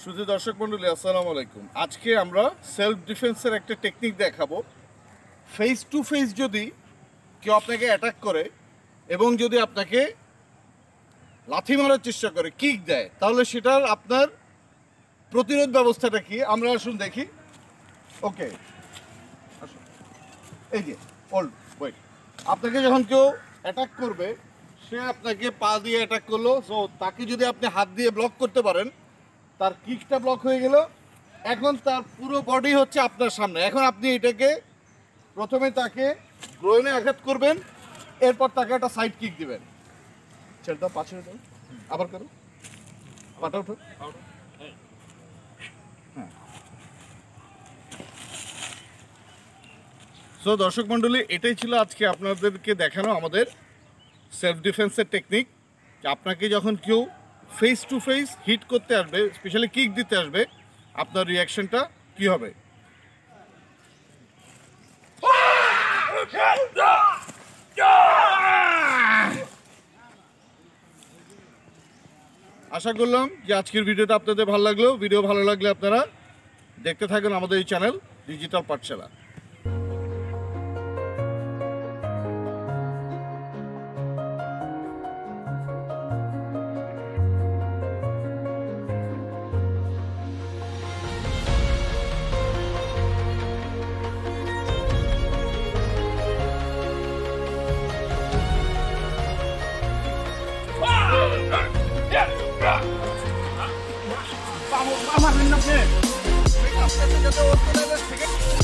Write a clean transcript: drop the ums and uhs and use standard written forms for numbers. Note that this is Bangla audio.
শুধু দর্শক মণ্ডলী আসসালামু আলাইকুম। আজকে আমরা সেলফ ডিফেন্সের একটা টেকনিক দেখাবো। ফেস টু ফেস যদি কেউ আপনাকে অ্যাটাক করে এবং যদি আপনাকে লাথি মারার চেষ্টা করে, কিক দেয়, তাহলে সেটার আপনার প্রতিরোধ ব্যবস্থাটা কি আমরা আসুন দেখি। ওকে, এই যে ওল্ড ওয়েট, আপনাকে যখন কেউ অ্যাটাক করবে, সে আপনাকে পা দিয়ে অ্যাটাক করলো, সো তাকে যদি আপনি হাত দিয়ে ব্লক করতে পারেন, তার কিকটা ব্লক হয়ে গেল। এখন তার পুরো বডি হচ্ছে আপনার সামনে। এখন আপনি এটাকে প্রথমে তাকে গ্রোইনে আঘাত করবেন, এরপর তাকে একটা সাইড কিক দিবেন। ছেলেটা পাশে দাও, আবার করো, পাটা উঠো। হ্যাঁ, সো দর্শক মণ্ডলী, এটাই ছিল আজকে আপনাদেরকে দেখানো আমাদের সেলফ ডিফেন্সের টেকনিক। আপনাকে যখন কেউ ফেস টু ফেস হিট করতে আসবে, স্পেশালি কিক দিতে আসবে, আপনার রিয়াকশনটা কি হবে। আশা করলাম যে আজকের ভিডিওটা আপনাদের ভালো লাগলো। ভিডিও ভালো লাগলে আপনারা দেখতে থাকুন আমাদের এই channel digital Pathshala. Vamos, vamos, vamos,